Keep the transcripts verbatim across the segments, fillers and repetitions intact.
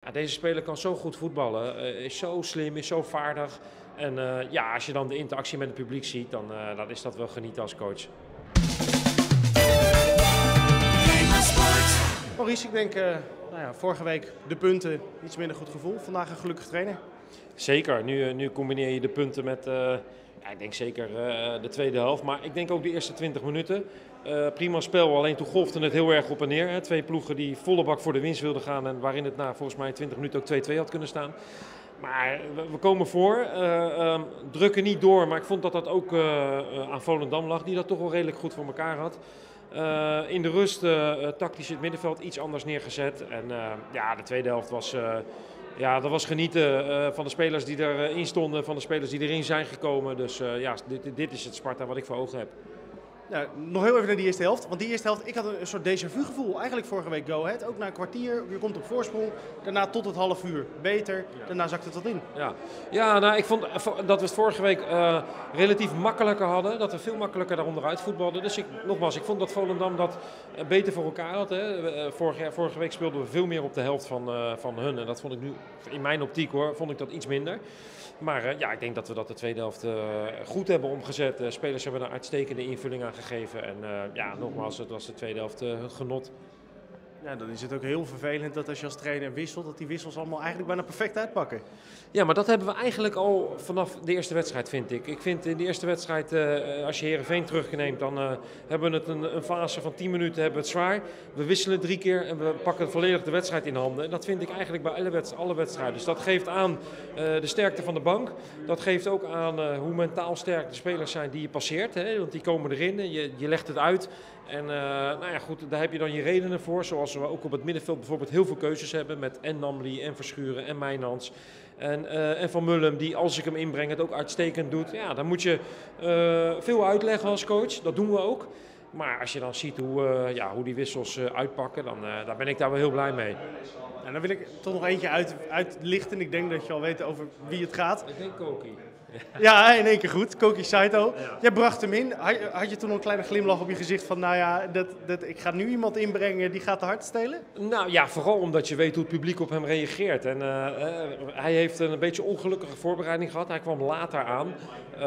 Ja, deze speler kan zo goed voetballen, uh, is zo slim, is zo vaardig. En uh, ja, als je dan de interactie met het publiek ziet, dan, uh, dan is dat wel genieten als coach. Maurice, ik denk uh, nou ja, vorige week de punten, iets minder goed gevoel. Vandaag een gelukkig trainer. Zeker, nu, nu combineer je de punten met, uh, ja, ik denk zeker uh, de tweede helft. Maar ik denk ook de eerste twintig minuten. Uh, prima spel, alleen toen golfde het heel erg op en neer. Hè. Twee ploegen die volle bak voor de winst wilden gaan en waarin het na volgens mij twintig minuten ook twee-twee had kunnen staan. Maar we komen voor, uh, um, drukken niet door, maar ik vond dat dat ook uh, aan Volendam lag, die dat toch wel redelijk goed voor elkaar had. Uh, in de rust uh, tactisch het middenveld iets anders neergezet. En uh, ja, de tweede helft was, uh, ja, dat was genieten uh, van de spelers die erin stonden, van de spelers die erin zijn gekomen. Dus uh, ja, dit, dit is het Sparta wat ik voor ogen heb. Nou, nog heel even naar die eerste helft. Want die eerste helft, ik had een soort déjà vu gevoel. Eigenlijk vorige week Go Ahead. Ook na een kwartier, je komt op voorsprong. Daarna tot het half uur beter. Ja. Daarna zakt het wat in. Ja, ja nou, ik vond dat we het vorige week uh, relatief makkelijker hadden. Dat we veel makkelijker daaronderuit voetbalden. Dus ik, nogmaals, ik vond dat Volendam dat uh, beter voor elkaar had. Hè. Uh, vorige, vorige week speelden we veel meer op de helft van, uh, van hun. En dat vond ik nu, in mijn optiek hoor, vond ik dat iets minder. Maar uh, ja, ik denk dat we dat de tweede helft uh, goed hebben omgezet. Uh, spelers hebben een uitstekende invulling aan gegeven. En uh, ja, nogmaals, het was de tweede helft uh, genot. Ja, dan is het ook heel vervelend dat als je als trainer wisselt, dat die wissels allemaal eigenlijk bijna perfect uitpakken. Ja, maar dat hebben we eigenlijk al vanaf de eerste wedstrijd, vind ik. Ik vind in de eerste wedstrijd, uh, als je Heerenveen terugneemt, dan uh, hebben we het een, een fase van tien minuten hebben we het zwaar. We wisselen drie keer en we pakken volledig de wedstrijd in handen. En dat vind ik eigenlijk bij alle, wedst- alle wedstrijden. Dus dat geeft aan uh, de sterkte van de bank. Dat geeft ook aan uh, hoe mentaal sterk de spelers zijn die je passeert. Hè? Want die komen erin, je, je legt het uit. En uh, nou ja, goed, daar heb je dan je redenen voor. Zoals we ook op het middenveld bijvoorbeeld heel veel keuzes hebben. Met en Namli, en Verschuren, en Mijnans. En, uh, en Van Mullum, die als ik hem inbreng het ook uitstekend doet. Ja, dan moet je uh, veel uitleggen als coach. Dat doen we ook. Maar als je dan ziet hoe, uh, ja, hoe die wissels uh, uitpakken, dan, uh, dan ben ik daar wel heel blij mee. En dan wil ik toch nog eentje uit, uitlichten. Ik denk dat je al weet over wie het gaat. Ik denk Koki. Ja, in één keer goed. Koki Saito. Ja. Jij bracht hem in. Had je toen nog een kleine glimlach op je gezicht van, nou ja, dat, dat, ik ga nu iemand inbrengen die gaat de hart stelen? Nou ja, vooral omdat je weet hoe het publiek op hem reageert. En uh, uh, hij heeft een beetje ongelukkige voorbereiding gehad. Hij kwam later aan. Uh,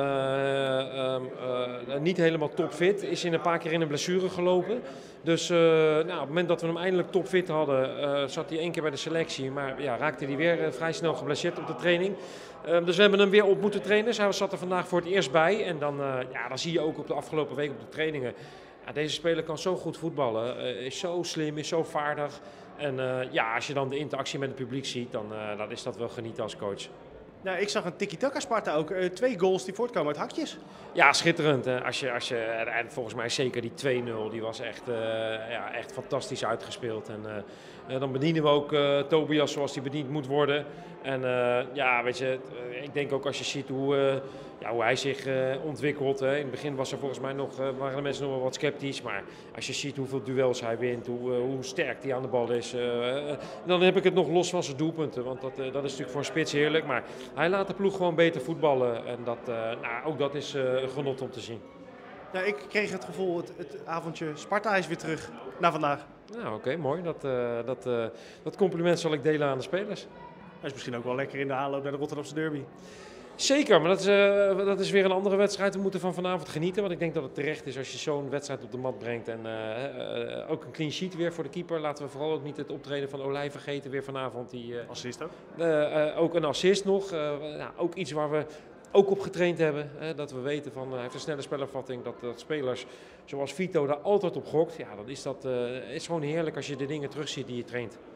uh, uh, niet helemaal topfit. Is in een paar keer in een blessure gelopen. Dus uh, nou, op het moment dat we hem eindelijk topfit hadden, uh, zat hij één keer bij de selectie. Maar ja, raakte hij weer uh, vrij snel geblesseerd op de training. Uh, dus we hebben hem weer op moeten trainen. Hij zat er vandaag voor het eerst bij. En dan, uh, ja, dan zie je ook op de afgelopen week op de trainingen. Ja, deze speler kan zo goed voetballen. Uh, is zo slim, is zo vaardig. En uh, ja, als je dan de interactie met het publiek ziet, dan, uh, dan is dat wel genieten als coach. Nou, ik zag een tiki-taka Sparta ook. Uh, twee goals die voortkomen uit hakjes. Ja, schitterend. Hè. Als je, als je, en volgens mij zeker die twee nul, die was echt, uh, ja, echt fantastisch uitgespeeld. En uh, dan bedienen we ook uh, Tobias zoals hij bediend moet worden. En uh, ja, weet je, ik denk ook als je ziet hoe, uh, ja, hoe hij zich uh, ontwikkelt. Hè. In het begin was er volgens mij nog, uh, waren de mensen nog wel wat sceptisch. Maar als je ziet hoeveel duels hij wint, hoe, uh, hoe sterk hij aan de bal is. Uh, uh, dan heb ik het nog los van zijn doelpunten. Want dat, uh, dat is natuurlijk voor een spits heerlijk. Maar hij laat de ploeg gewoon beter voetballen. En dat, uh, nou, ook dat is uh, een genot om te zien. Ja, ik kreeg het gevoel, het, het avondje Sparta is weer terug na vandaag. Nou, oké, okay, mooi. Dat, uh, dat, uh, dat compliment zal ik delen aan de spelers. Dat is misschien ook wel lekker in de aanloop naar de Rotterdamse derby. Zeker, maar dat is, uh, dat is weer een andere wedstrijd. We moeten van vanavond genieten, want ik denk dat het terecht is als je zo'n wedstrijd op de mat brengt. En uh, uh, ook een clean sheet weer voor de keeper. Laten we vooral ook niet het optreden van Olij vergeten weer vanavond. Die, uh, assist ook? Uh, uh, ook een assist nog. Uh, nou, ook iets waar we ook op getraind hebben. Hè, dat we weten van, uh, hij heeft een snelle spelervatting. Dat, dat spelers zoals Vito daar altijd op gokt. Ja, dan is dat uh, is gewoon heerlijk als je de dingen terugziet die je traint.